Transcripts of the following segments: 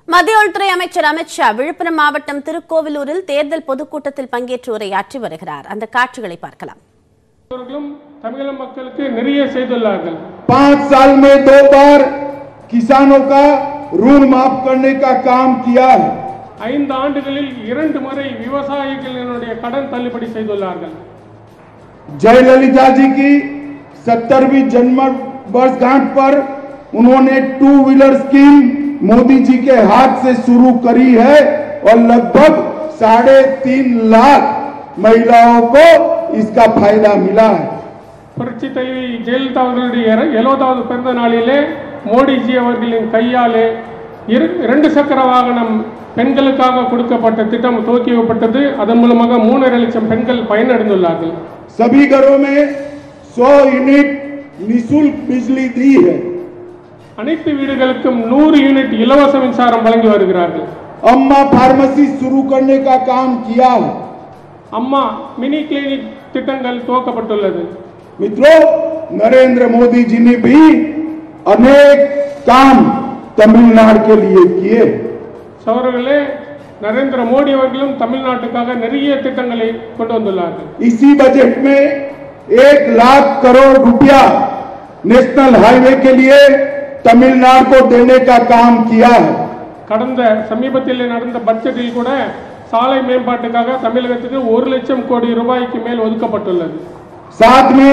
மத்திய உள்துறை அமைச்சர் அமித் ஷா விழுப்புரம் மாவட்டம் திருக்கோவிலூரில் தேர்தல் பொதுக்கூட்டத்தில் பங்கேற்று உரையாற்றி வருகிறார். அந்த காட்சிகளை பார்க்கலாம். தமிழக மக்களுக்கு நிறைய செய்துள்ளார்கள். 5 साल में 2 बार किसानों का ऋण माफ करने का काम किया है. 5 ஆண்டுகளில் 2 முறை விவசாயிகளுடைய கடன் தள்ளுபடி செய்துள்ளார்கள். जयललिता जी की 70वीं जन्म वर्षगांठ पर उन्होंने 2 व्हीलर स्कीम मोदी जी के हाथ से शुरू करी है और लगभग 3.5 लाख महिलाओं को इसका फायदा मिला है. புரட்சி தலைவி ஜெயலலிதா அவர்களுடைய 70வது பிறந்த நாளிலே மோடிஜி அவர்களின் கையாலே 2 சக்கர வாகனம் பெண்களுக்காக கொடுக்கப்பட்ட திட்டம் துவக்கி வைக்கப்பட்டது. அதன் மூலமாக 3.5 லட்சம் பெண்கள் பயனடைந்துள்ளார்கள். सभी घरों में 100 यूनिट निःशुल्क बिजली दी है. அனைத்து வீடுகளுக்கும் 100 யூனிட் இலவச மின்சாரம் வழங்கி வருகிறார்கள். अम्मा फार्मेसी शुरू करने का काम किया है. அம்மா மினி கிளினிக் திட்டங்கள் துவக்கப்பட்டுள்ளது. मित्रों, नरेंद्र मोदी जी ने भी अनेक काम तमिलनाडु के लिए किए. சகோதரர்களே, நரேந்திர மோடி அவர்களும் தமிழ்நாட்டுக்காக நிறைய திட்டங்களை கொண்டு வந்துள்ளார்கள். इसी बजट में 1 लाख करोड़ रुपया नेशनल हाईवे के लिए तमिलनाडु को देने का काम किया है. கடந்த சமீபத்தில் நடந்த பட்ஜெட்டில் கூட சாலை மேம்பாட்டுக்காக தமிழகத்துக்கு 1 லட்சம் கோடி ரூபாய்க்கு மேல் ஒதுக்கப்பட்டுள்ளது. साथ में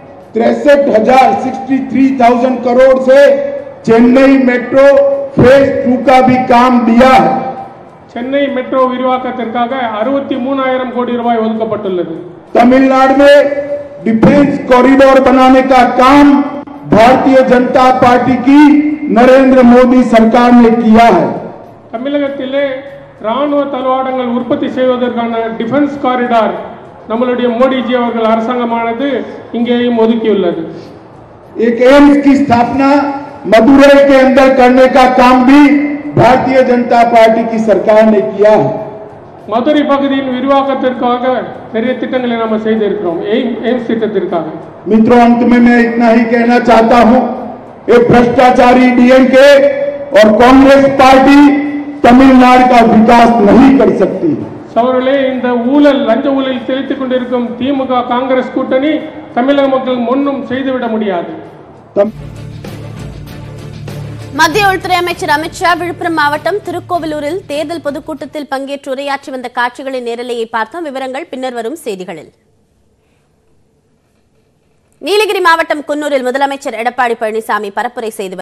63,000 करोड़ से चेन्नई मेट्रो फेज 2 का भी काम दिया है. சென்னை மெட்ரோ விரிவாக்கத்திற்காக 63,000 கோடி ரூபாய் ஒதுக்கப்பட்டுள்ளது. तमिलनाडु में डिफेंस कॉरिडोर बनाने का काम भारतीय जनता पार्टी की नरेंद्र मोदी सरकार ने किया है. தமிழகத்திலே ராணுவ தளவாடங்கள் உற்பத்தி செய்வதற்கான டிஃபென்ஸ் காரிடார் நம்மளுடைய மோடிஜி அவர்கள் அரசாங்கமானது இங்கேயும் ஒதுக்கியுள்ளது. एक एम्स की स्थापना मदुरै के अंदर करने का काम भी भारतीय जनता पार्टी की सरकार ने किया है. மதுரை பகுதியின் விரிவாக்கத்திற்காக நிறைய திட்டங்களை நாம் செய்திருக்கிறோம். எய்ம்ஸ் திட்டத்திற்காக. मित्रों, अंत में मैं इतना ही कहना चाहता हूं, एक भ्रष्टाचारी डीएमके और कांग्रेस पार्टी तमिलनाडु का विकास नहीं कर सकती. சகோதரர்களே, இந்த லஞ்ச ஊழல் செலுத்திக் கொண்டிருக்கும் திமுக காங்கிரஸ் கூட்டணி தமிழக மக்கள் முன்னும் செய்துவிட முடியாது. மத்திய உள்துறை அமைச்சர் அமித் ஷா விழுப்புரம் மாவட்டம் திருக்கோவிலூரில் தேர்தல் பொதுக்கூட்டத்தில் பங்கேற்று உரையாற்றி வந்த காட்சிகளின் நேரலையை பார்த்தோம். விவரங்கள் பின்னர் வரும் செய்திகளில். நீலகிரி மாவட்டம் குன்னூரில் முதலமைச்சர் எடப்பாடி பழனிசாமி பரப்புரை செய்து